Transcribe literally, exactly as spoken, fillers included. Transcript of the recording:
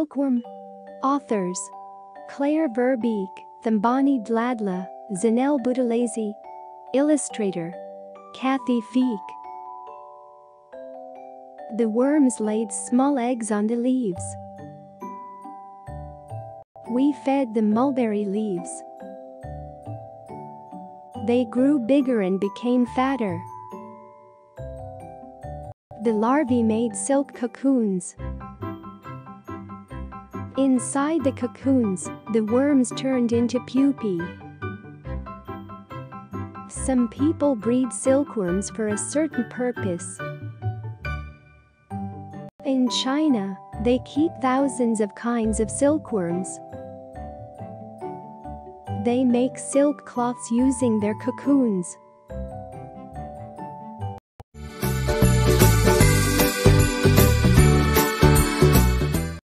Silkworm. Authors: Clare, Verbeek, Thembani, Dladla, Zanele, Buthelezi. Illustrator: Cathy, Feek. The worms laid small eggs on the leaves. We fed them mulberry leaves. They grew bigger and became fatter. The larvae made silk cocoons. Inside the cocoons, the worms turned into pupae. Some people breed silkworms for a certain purpose. In China, they keep thousands of kinds of silkworms. They make silk cloths using their cocoons.